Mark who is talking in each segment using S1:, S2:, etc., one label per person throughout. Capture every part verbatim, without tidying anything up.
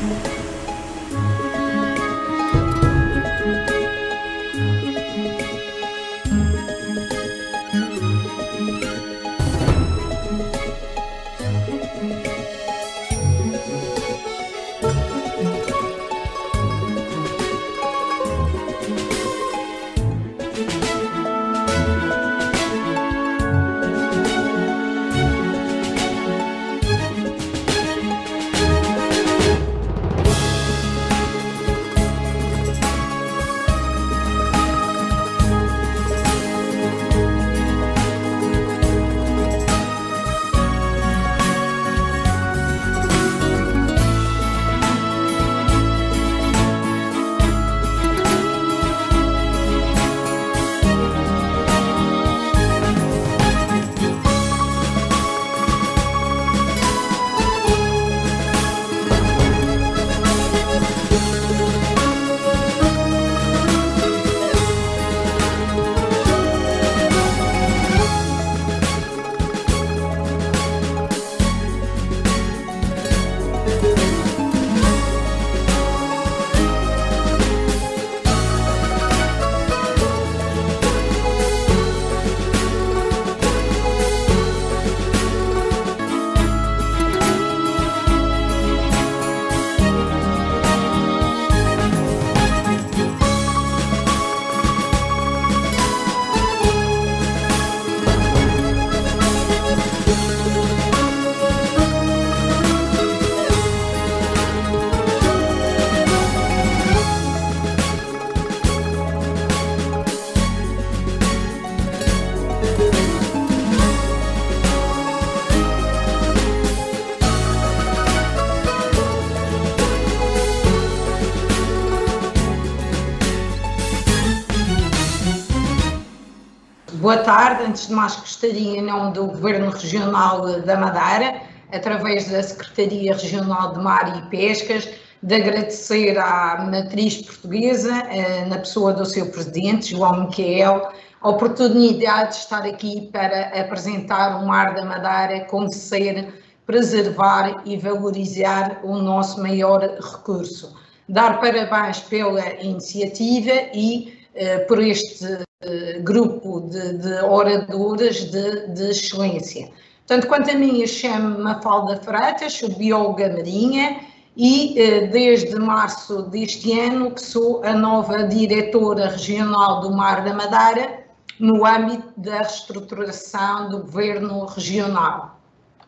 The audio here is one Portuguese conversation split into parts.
S1: Boa tarde. Antes de mais, gostaria, em nome do Governo Regional da Madeira, através da Secretaria Regional de Mar e Pescas, de agradecer à matriz portuguesa, na pessoa do seu presidente, João Miquel, a oportunidade de estar aqui para apresentar o mar da Madeira como ser preservar e valorizar o nosso maior recurso. Dar parabéns pela iniciativa e uh, por este uh, grupo de, de oradoras de, de excelência. Tanto quanto a mim, eu chamo-me Mafalda Freitas, sou bióloga marinha e uh, desde março deste ano que sou a nova diretora regional do Mar da Madeira no âmbito da reestruturação do Governo Regional.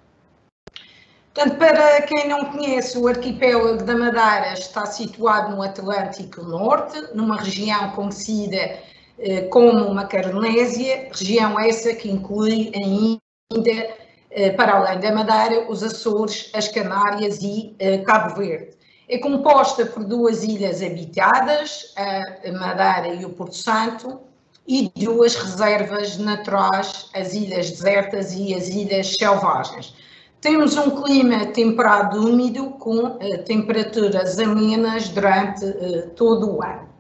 S1: Portanto, para quem não conhece, o arquipélago da Madeira está situado no Atlântico Norte, numa região conhecida eh, como Macaronésia, região essa que inclui ainda, eh, para além da Madeira, os Açores, as Canárias e eh, Cabo Verde. É composta por duas ilhas habitadas, a Madeira e o Porto Santo, e duas reservas naturais, as ilhas desertas e as ilhas selvagens. Temos um clima temperado úmido com uh, temperaturas amenas durante uh, todo o ano.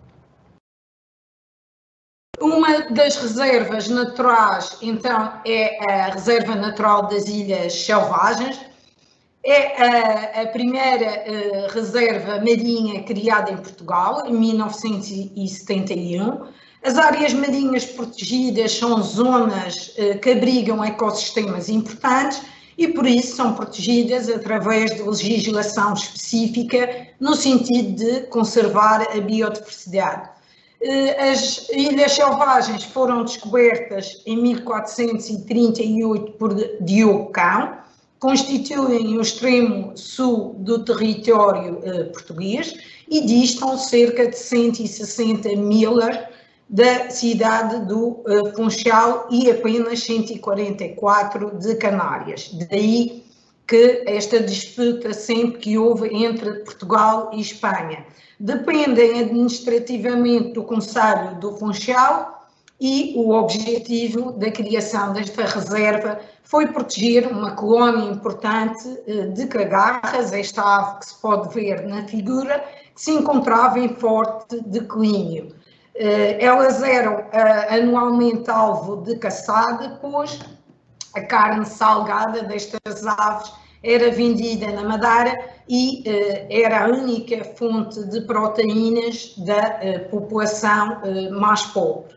S1: Uma das reservas naturais, então, é a Reserva Natural das Ilhas Selvagens. É a, a primeira uh, reserva marinha criada em Portugal, em mil novecentos e setenta e um. As áreas marinhas protegidas são zonas uh, que abrigam ecossistemas importantes e, por isso, são protegidas através de legislação específica no sentido de conservar a biodiversidade. As ilhas selvagens foram descobertas em mil quatrocentos e trinta e oito por Diogo Cão, constituem o extremo sul do território português e distam cerca de cento e sessenta milhas da cidade do uh, Funchal e apenas cento e quarenta e quatro de Canárias. Daí que esta disputa sempre que houve entre Portugal e Espanha. Dependem administrativamente do Conselho do Funchal e o objetivo da criação desta reserva foi proteger uma colónia importante uh, de cagarras, esta ave que se pode ver na figura, que se encontrava em forte declínio. Elas eram uh, anualmente alvo de caçada, pois a carne salgada destas aves era vendida na Madeira e uh, era a única fonte de proteínas da uh, população uh, mais pobre.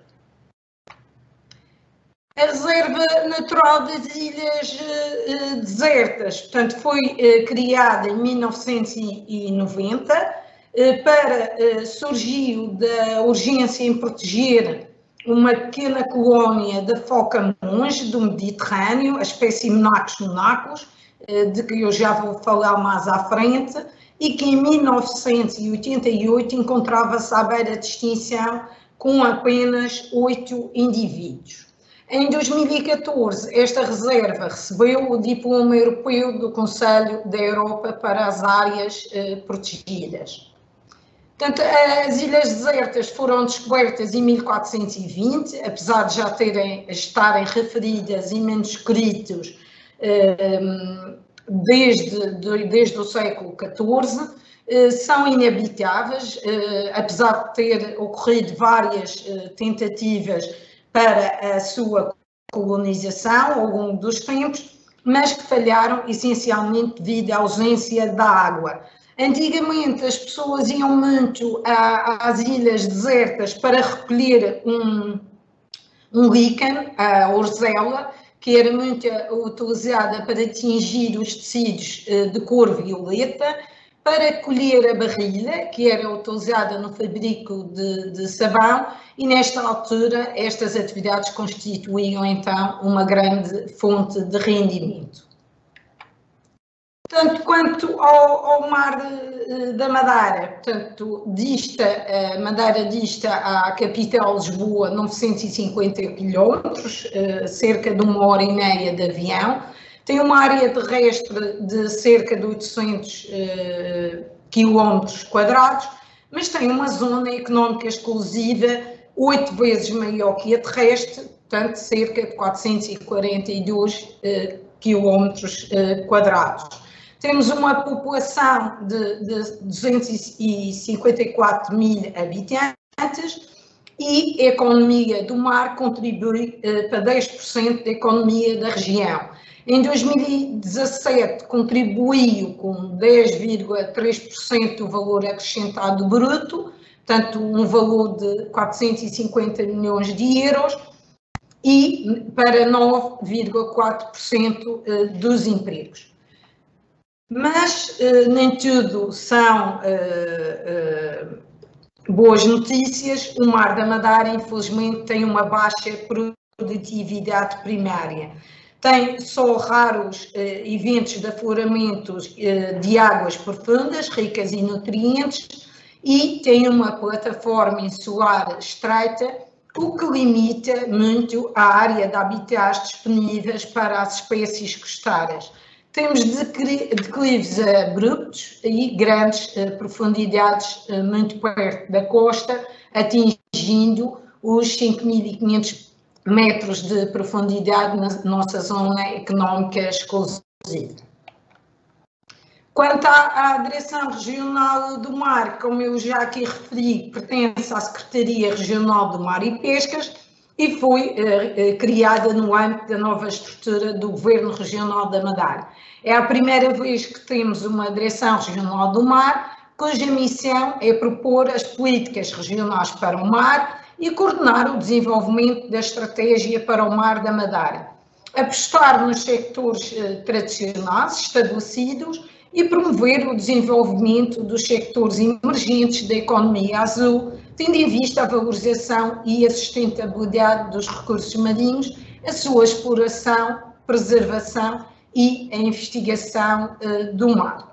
S1: A Reserva Natural das Ilhas uh, Desertas, portanto, foi uh, criada em mil novecentos e noventa, uh, para uh, surgiu da urgência em proteger uma pequena colónia de foca-monge do Mediterrâneo, a espécie Monachus monachus, uh, de que eu já vou falar mais à frente, e que em mil novecentos e oitenta e oito encontrava-se à beira de extinção com apenas oito indivíduos. Em dois mil e catorze, esta reserva recebeu o diploma europeu do Conselho da Europa para as áreas eh, protegidas. Portanto, as ilhas desertas foram descobertas em mil quatrocentos e vinte, apesar de já terem, estarem referidas em manuscritos eh, desde, desde o século catorze, eh, são inabitáveis, eh, apesar de ter ocorrido várias eh, tentativas para a sua colonização ao longo dos tempos, mas que falharam essencialmente devido à ausência da água. Antigamente as pessoas iam muito às ilhas desertas para recolher um, um líquen, a orzela, que era muito utilizada para tingir os tecidos de cor violeta, para colher a barrilha, que era utilizada no fabrico de, de sabão, e nesta altura estas atividades constituíam então uma grande fonte de rendimento. Tanto quanto ao, ao mar da Madeira, portanto, dista, a Madeira dista à capital Lisboa novecentos e cinquenta quilómetros, cerca de uma hora e meia de avião. Tem uma área terrestre de cerca de oitocentos quilómetros quadrados, mas tem uma zona económica exclusiva oito vezes maior que a terrestre, portanto, cerca de quatrocentos e quarenta e dois quilómetros quadrados. Temos uma população de, de duzentos e cinquenta e quatro mil habitantes e a economia do mar contribui para dez por cento da economia da região. Em dois mil e dezassete contribuiu com dez vírgula três por cento do valor acrescentado bruto, portanto um valor de quatrocentos e cinquenta milhões de euros, e para nove vírgula quatro por cento dos empregos. Mas nem tudo são uh, uh, boas notícias. O Mar da Madeira, infelizmente, tem uma baixa produtividade primária. Tem só raros uh, eventos de afloramentos uh, de águas profundas, ricas em nutrientes, e tem uma plataforma insular estreita, o que limita muito a área de habitats disponíveis para as espécies costeiras. Temos declives abruptos e grandes profundidades muito perto da costa, atingindo os cinco mil e quinhentos metros de profundidade na nossa zona económica exclusiva. Quanto à, à Direção Regional do Mar, como eu já aqui referi, pertence à Secretaria Regional do Mar e Pescas e foi eh, criada no âmbito da nova estrutura do Governo Regional da Madeira. É a primeira vez que temos uma Direção Regional do Mar, cuja missão é propor as políticas regionais para o mar e coordenar o desenvolvimento da estratégia para o mar da Madeira, apostar nos sectores eh, tradicionais estabelecidos e promover o desenvolvimento dos sectores emergentes da economia azul, tendo em vista a valorização e a sustentabilidade dos recursos marinhos, a sua exploração, preservação e a investigação uh, do mar.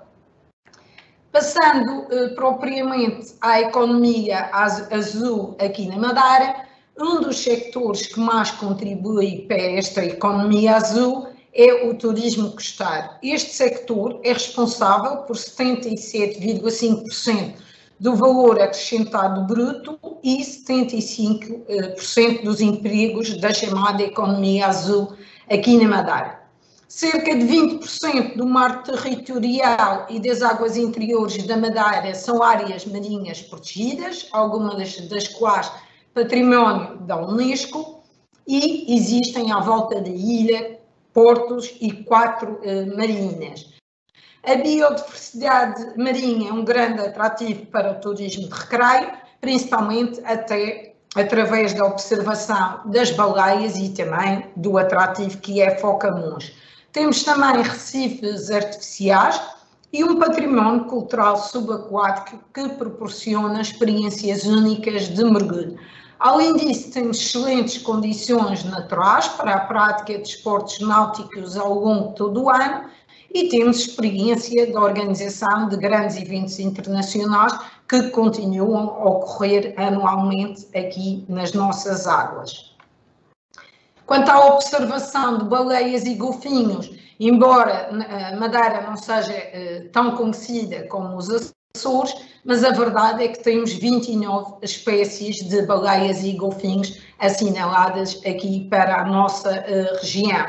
S1: Passando uh, propriamente à economia azul aqui na Madeira, um dos sectores que mais contribui para esta economia azul é o turismo costeiro. Este sector é responsável por setenta e sete vírgula cinco por cento do valor acrescentado bruto e setenta e cinco por cento dos empregos da chamada economia azul aqui na Madeira. Cerca de vinte por cento do mar territorial e das águas interiores da Madeira são áreas marinhas protegidas, algumas das quais património da Unesco, e existem à volta da ilha portos e quatro uh, marinas. A biodiversidade marinha é um grande atrativo para o turismo de recreio, principalmente até através da observação das baleias e também do atrativo que é Focamuns. Temos também recifes artificiais e um património cultural subaquático que proporciona experiências únicas de mergulho. Além disso, temos excelentes condições naturais para a prática de esportes náuticos ao longo de todo o ano e temos experiência da organização de grandes eventos internacionais que continuam a ocorrer anualmente aqui nas nossas águas. Quanto à observação de baleias e golfinhos, embora a Madeira não seja uh, tão conhecida como os Açores, mas a verdade é que temos vinte e nove espécies de baleias e golfinhos assinaladas aqui para a nossa uh, região.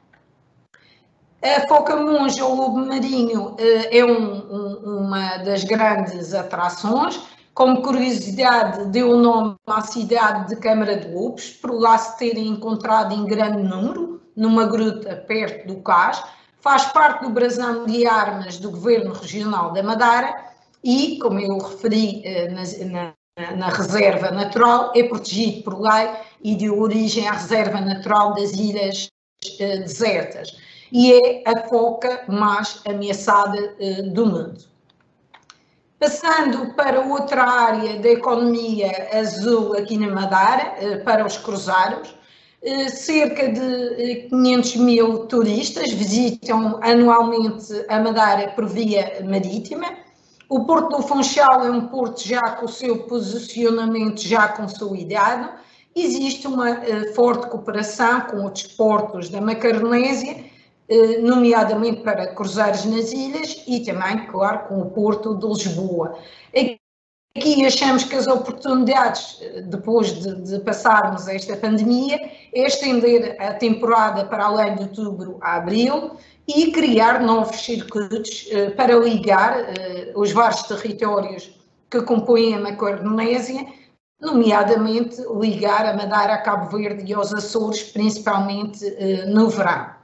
S1: A Focamuns, ou lobo marinho, uh, é um, um, uma das grandes atrações. Como curiosidade, deu o nome à cidade de Câmara de Lobos, por lá se terem encontrado em grande número, numa gruta perto do cais. Faz parte do brasão de armas do Governo Regional da Madeira e, como eu referi na, na, na reserva natural, é protegido por lei e deu origem à reserva natural das ilhas eh, desertas. E é a foca mais ameaçada eh, do mundo. Passando para outra área da economia azul aqui na Madeira, para os cruzários, cerca de quinhentos mil turistas visitam anualmente a Madeira por via marítima. O Porto do Funchal é um porto já com o seu posicionamento já consolidado. Existe uma forte cooperação com outros portos da Macaronésia, nomeadamente para cruzeiros nas ilhas e também, claro, com o Porto de Lisboa. Aqui achamos que as oportunidades, depois de, de passarmos esta pandemia, é estender a temporada para além de outubro a abril e criar novos circuitos para ligar os vários territórios que compõem a Macaronésia, nomeadamente ligar a Madeira a Cabo Verde e aos Açores, principalmente no verão.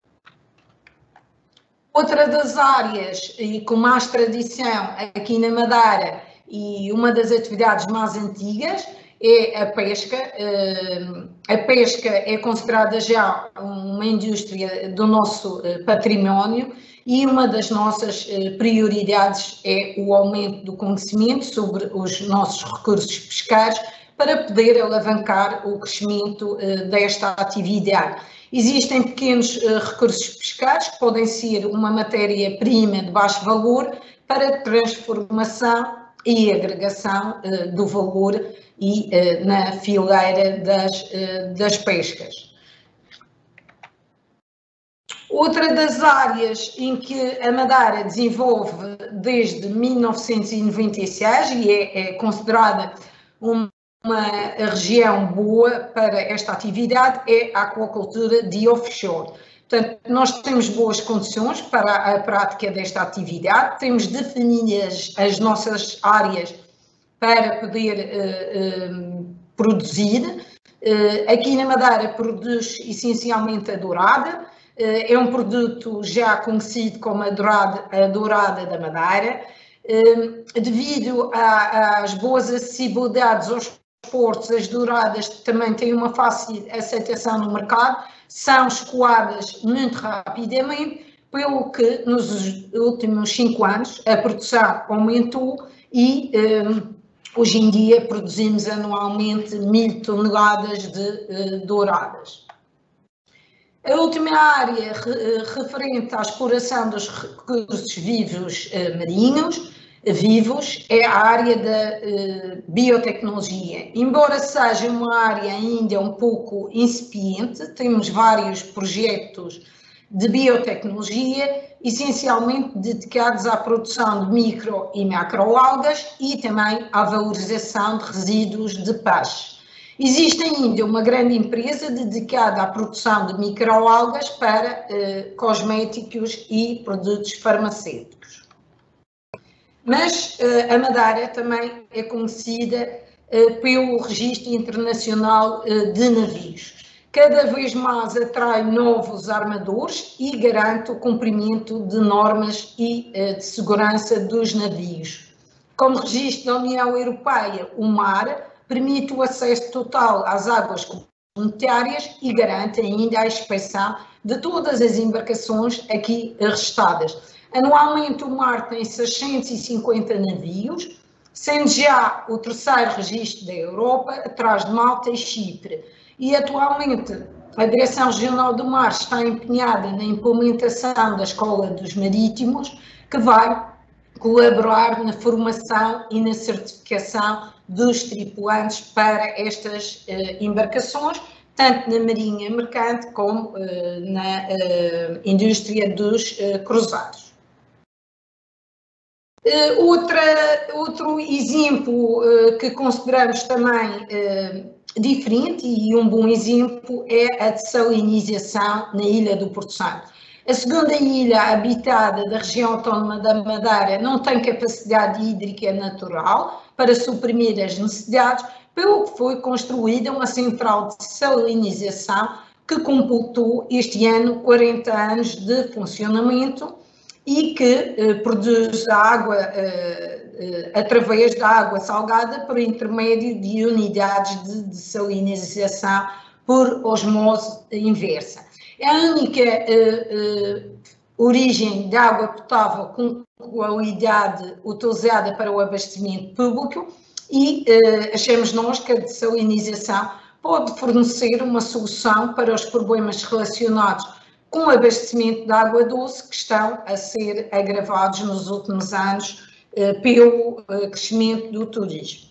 S1: Outra das áreas e com mais tradição aqui na Madeira e uma das atividades mais antigas é a pesca. A pesca é considerada já uma indústria do nosso património e uma das nossas prioridades é o aumento do conhecimento sobre os nossos recursos pesqueiros para poder alavancar o crescimento desta atividade. Existem pequenos uh, recursos pesqueiros que podem ser uma matéria-prima de baixo valor para transformação e agregação uh, do valor e uh, na fileira das, uh, das pescas. Outra das áreas em que a Madeira desenvolve desde mil novecentos e noventa e seis e é, é considerada uma uma região boa para esta atividade é a aquacultura de offshore. Portanto, nós temos boas condições para a prática desta atividade, temos definidas as nossas áreas para poder uh, uh, produzir. Uh, aqui na Madeira produz essencialmente a dourada, uh, é um produto já conhecido como a dourada, a dourada da Madeira, uh, devido a, às boas acessibilidades aos portos, as douradas também têm uma fácil aceitação no mercado, são escoadas muito rapidamente, pelo que nos últimos cinco anos a produção aumentou e um, hoje em dia produzimos anualmente mil toneladas de uh, douradas. A última área re, referente à exploração dos recursos vivos uh, marinhos, vivos, é a área da uh, biotecnologia. Embora seja uma área ainda um pouco incipiente, temos vários projetos de biotecnologia, essencialmente dedicados à produção de micro e macroalgas e também à valorização de resíduos de peixe. Existe ainda uma grande empresa dedicada à produção de microalgas para uh, cosméticos e produtos farmacêuticos. Mas uh, a Madeira também é conhecida uh, pelo Registro Internacional uh, de Navios, cada vez mais atrai novos armadores e garante o cumprimento de normas e de segurança dos navios. Como registro da União Europeia, o mar permite o acesso total às águas comunitárias e garante ainda a inspeção de todas as embarcações aqui registadas. Anualmente o mar tem seiscentos e cinquenta navios, sendo já o terceiro registro da Europa, atrás de Malta e Chipre. E atualmente a Direção Regional do Mar está empenhada na implementação da Escola dos Marítimos, que vai colaborar na formação e na certificação dos tripulantes para estas uh, embarcações, tanto na marinha mercante como uh, na uh, indústria dos uh, cruzados. Uh, outra, outro exemplo uh, que consideramos também uh, diferente e um bom exemplo é a dessalinização na Ilha do Porto Santo. A segunda ilha habitada da região autónoma da Madeira não tem capacidade hídrica natural para suprimir as necessidades, pelo que foi construída uma central de salinização que completou este ano quarenta anos de funcionamento e que eh, produz a água eh, eh, através da água salgada por intermédio de unidades de dessalinização por osmose inversa. É a única uh, uh, origem de água potável com qualidade utilizada para o abastecimento público e uh, achamos nós que a dessalinização pode fornecer uma solução para os problemas relacionados com o abastecimento de água doce que estão a ser agravados nos últimos anos uh, pelo uh, crescimento do turismo.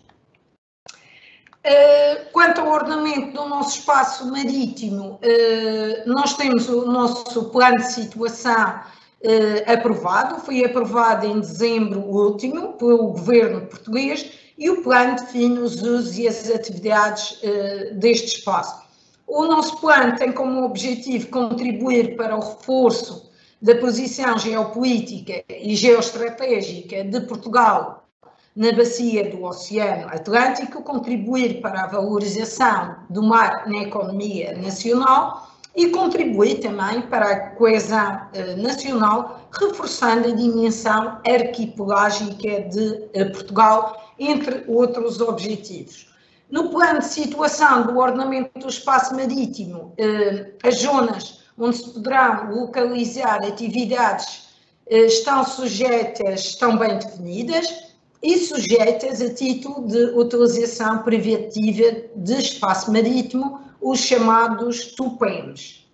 S1: Quanto ao ordenamento do nosso espaço marítimo, nós temos o nosso plano de situação aprovado, foi aprovado em dezembro último pelo governo português e o plano define os usos e as atividades deste espaço. O nosso plano tem como objetivo contribuir para o reforço da posição geopolítica e geoestratégica de Portugal na bacia do Oceano Atlântico, contribuir para a valorização do mar na economia nacional e contribuir também para a coesão eh, nacional, reforçando a dimensão arquipelágica de eh, Portugal, entre outros objetivos. No plano de situação do ordenamento do espaço marítimo, eh, as zonas onde se poderão localizar atividades eh, estão sujeitas, estão bem definidas, e sujeitas a título de utilização privativa de espaço marítimo, os chamados T U P E Ms.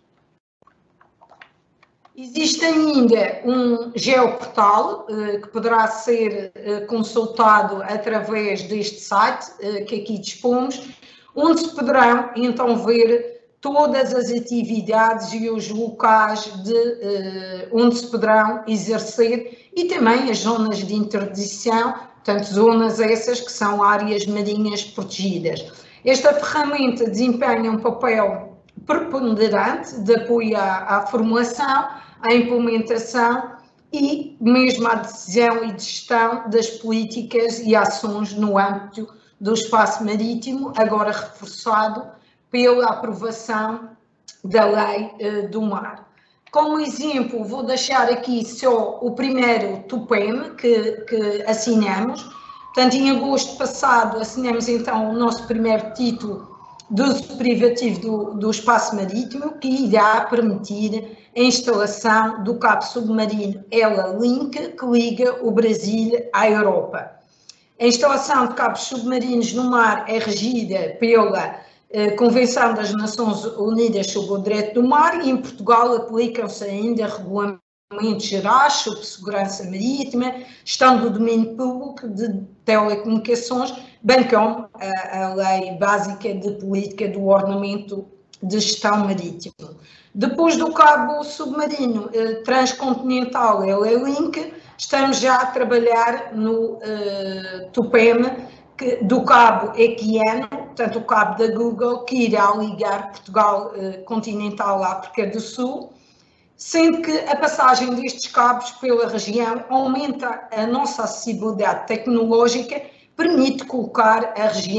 S1: Existe ainda um geoportal eh, que poderá ser eh, consultado através deste site eh, que aqui dispomos, onde se poderão então ver todas as atividades e os locais de, eh, onde se poderão exercer e também as zonas de interdição, portanto, zonas essas que são áreas marinhas protegidas. Esta ferramenta desempenha um papel preponderante de apoio à, à formulação, à implementação e mesmo à decisão e gestão das políticas e ações no âmbito do espaço marítimo, agora reforçado pela aprovação da Lei eh, do Mar. Como exemplo, vou deixar aqui só o primeiro T U P E M que, que assinamos. Portanto, em agosto passado assinamos então o nosso primeiro título de uso privativo do, do espaço marítimo, que irá permitir a instalação do cabo submarino Ela Link, que liga o Brasil à Europa. A instalação de cabos submarinos no mar é regida pela Convenção das Nações Unidas sobre o Direito do Mar e em Portugal aplicam-se ainda regulamentos gerais sobre segurança marítima, gestão do domínio público de telecomunicações, bem como a, a Lei Básica de Política do Ordenamento de Gestão Marítimo. Depois do cabo submarino eh, transcontinental Ela Link, estamos já a trabalhar no eh, T U P E M que, do cabo Equiano, portanto o cabo da Google, que irá ligar Portugal eh, continental à África do Sul, sendo que a passagem destes cabos pela região aumenta a nossa acessibilidade tecnológica, permite colocar a região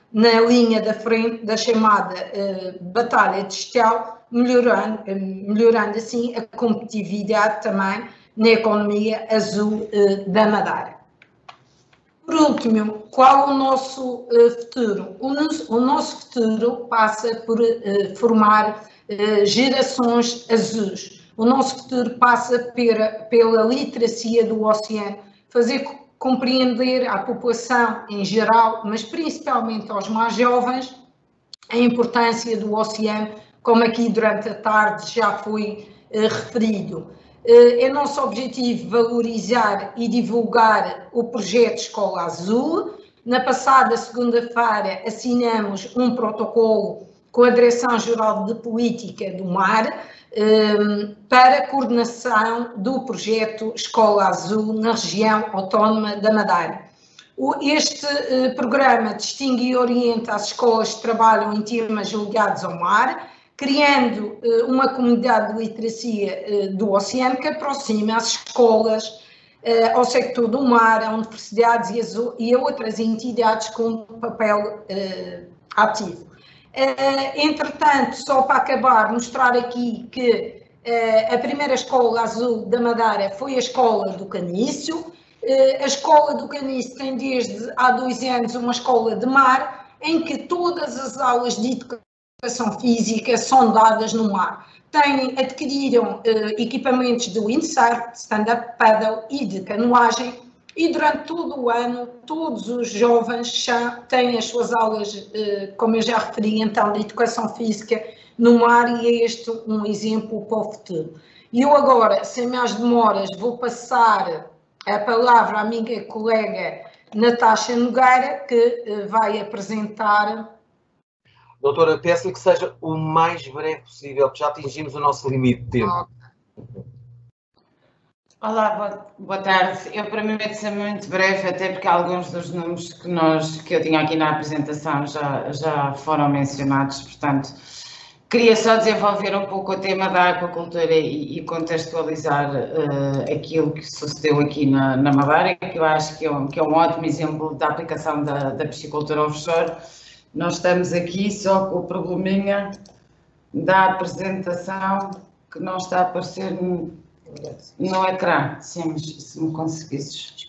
S1: na linha da frente da chamada uh, Batalha de Estel, melhorando, melhorando assim a competitividade também na economia azul uh, da Madeira. Por último, qual o nosso uh, futuro? O, o nosso futuro passa por uh, formar uh, gerações azuis. O nosso futuro passa pela, pela literacia do oceano, fazer compreender à população em geral, mas principalmente aos mais jovens, a importância do oceano, como aqui durante a tarde já foi uh, referido. Uh, é nosso objetivo valorizar e divulgar o projeto Escola Azul. Na passada segunda-feira assinamos um protocolo com a Direção-Geral de Política do Mar um, para a coordenação do projeto Escola Azul na região autónoma da Madeira. Este uh, programa distingue e orienta as escolas que trabalham em temas ligados ao mar, criando uh, uma comunidade de literacia uh, do oceano que aproxima as escolas uh, ao sector do mar, a universidades e, as, e a outras entidades com papel uh, ativo. Uh, entretanto, só para acabar, mostrar aqui que uh, a primeira escola azul da Madeira foi a Escola do Canício. Uh, a Escola do Canício tem desde há dois anos uma escola de mar, em que todas as aulas de educação física são dadas no mar. Tem, adquiriram uh, equipamentos de windsurf, stand-up paddle e de canoagem, e durante todo o ano todos os jovens já têm as suas aulas, uh, como eu já referi, então, de educação física no mar, e é este um exemplo para o futuro. E eu agora, sem mais demoras, vou passar a palavra à minha colega Natasha Nogueira, que uh, vai apresentar.
S2: Doutora, peço-lhe que seja o mais breve possível, porque já atingimos o nosso limite de tempo.
S3: Olá, boa, boa tarde. Eu prometo ser muito breve, até porque alguns dos números que, nós, que eu tinha aqui na apresentação já, já foram mencionados, portanto, queria só desenvolver um pouco o tema da aquacultura e, e contextualizar uh, aquilo que sucedeu aqui na, na Madeira, que eu acho que é um, que é um ótimo exemplo da aplicação da, da piscicultura offshore. Nós estamos aqui só com o probleminha da apresentação que não está a aparecer no, no ecrã. Sim, mas se me conseguisses.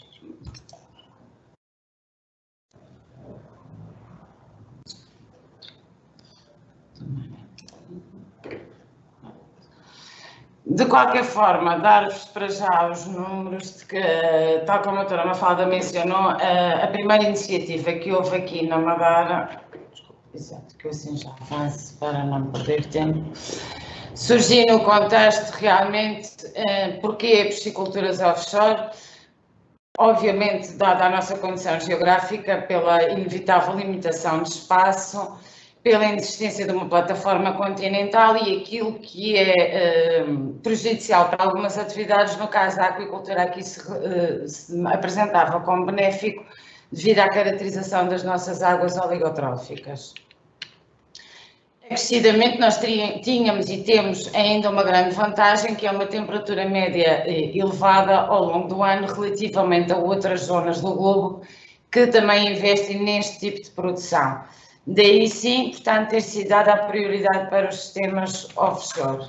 S3: De qualquer forma, dar-vos para já os números de que, tal como a doutora Mafalda mencionou, a primeira iniciativa que houve aqui na Madeira, exato, que eu assim já avanço para não perder tempo, surgiu no contexto realmente porque pisciculturas offshore, obviamente dada a nossa condição geográfica, pela inevitável limitação de espaço, pela inexistência de uma plataforma continental e aquilo que é uh, prejudicial para algumas atividades, no caso da aquicultura aqui se, uh, se apresentava como benéfico devido à caracterização das nossas águas oligotróficas. Acrescidamente, nós tínhamos e temos ainda uma grande vantagem, que é uma temperatura média elevada ao longo do ano relativamente a outras zonas do globo que também investem neste tipo de produção. Daí sim, portanto, ter sido dada a prioridade para os sistemas offshore.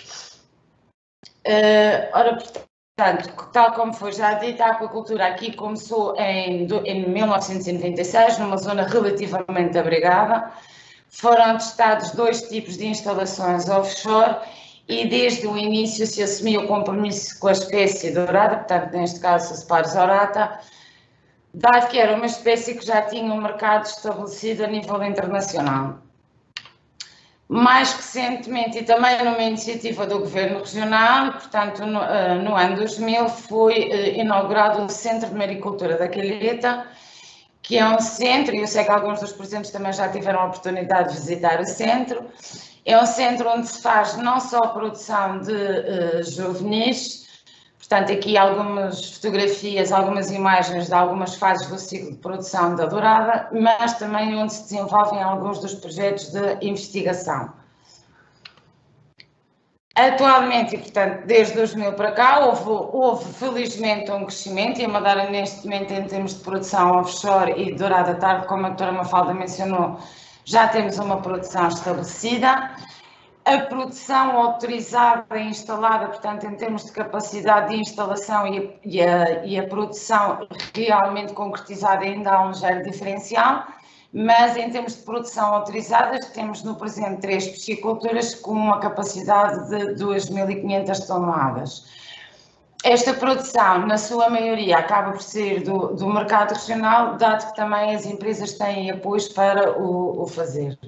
S3: Uh, ora, portanto, tal como foi já dito, a aquacultura aqui começou em, em mil novecentos e noventa e seis, numa zona relativamente abrigada. Foram testados dois tipos de instalações offshore e desde o início se assumiu o compromisso com a espécie dourada, portanto, neste caso, a Sparus aurata, dado que era uma espécie que já tinha um mercado estabelecido a nível internacional. Mais recentemente, e também numa iniciativa do Governo Regional, portanto, no, no ano dois mil, foi inaugurado o Centro de Maricultura da Calheta, que é um centro, e eu sei que alguns dos presentes também já tiveram a oportunidade de visitar o centro, é um centro onde se faz não só a produção de uh, juvenis, portanto, aqui algumas fotografias, algumas imagens de algumas fases do ciclo de produção da dourada, mas também onde se desenvolvem alguns dos projetos de investigação. Atualmente, e portanto, desde dois mil para cá, houve, houve felizmente um crescimento, e a Madeira neste momento, em termos de produção offshore e de dourada tarde, como a doutora Mafalda mencionou, já temos uma produção estabelecida. A produção autorizada e instalada, portanto, em termos de capacidade de instalação e a, e a, e a produção realmente concretizada, ainda há um ligeiro diferencial. Mas em termos de produção autorizadas, temos no presente três pisciculturas com uma capacidade de duas mil e quinhentas toneladas. Esta produção, na sua maioria, acaba por ser do, do mercado regional, dado que também as empresas têm apoios para o, o fazer.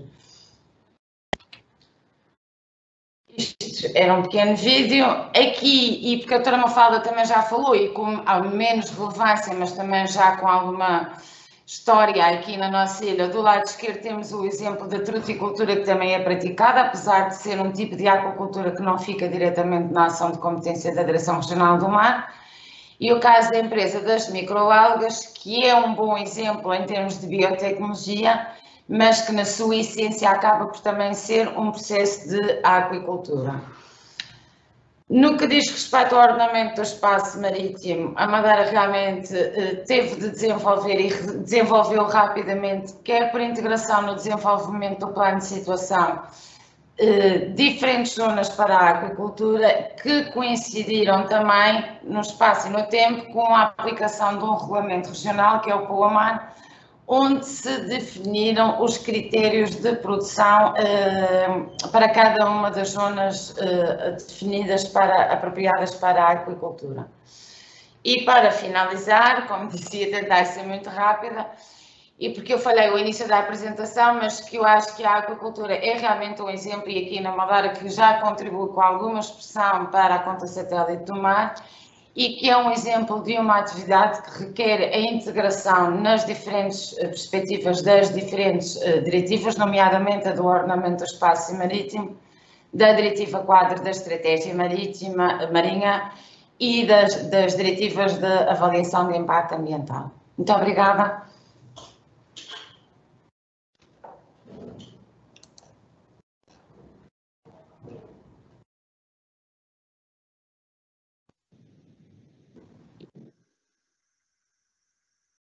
S3: Isto era um pequeno vídeo. Aqui, e porque a doutora Mafalda também já falou, e com há menos relevância, mas também já com alguma história aqui na nossa ilha, do lado esquerdo temos o exemplo da truticultura, que também é praticada, apesar de ser um tipo de aquacultura que não fica diretamente na ação de competência da Direção Regional do Mar, e o caso da empresa das microalgas, que é um bom exemplo em termos de biotecnologia, mas que na sua essência acaba por também ser um processo de aquicultura. No que diz respeito ao ordenamento do espaço marítimo, a Madeira realmente eh, teve de desenvolver e desenvolveu rapidamente, quer por integração no desenvolvimento do plano de situação, eh, diferentes zonas para a aquicultura, que coincidiram também no espaço e no tempo com a aplicação de um regulamento regional, que é o POAMAR, onde se definiram os critérios de produção eh, para cada uma das zonas eh, definidas, para, apropriadas para a aquicultura. E para finalizar, como dizia, tentar ser muito rápida, e porque eu falei ao início da apresentação, mas que eu acho que a aquicultura é realmente um exemplo, e aqui na Madeira, que já contribui com alguma expressão para a conta satélite do mar, e que é um exemplo de uma atividade que requer a integração nas diferentes perspectivas das diferentes diretivas, nomeadamente a do ordenamento do espaço marítimo, da diretiva quadro da estratégia marítima, marinha e das, das diretivas de avaliação de impacto ambiental. Muito obrigada.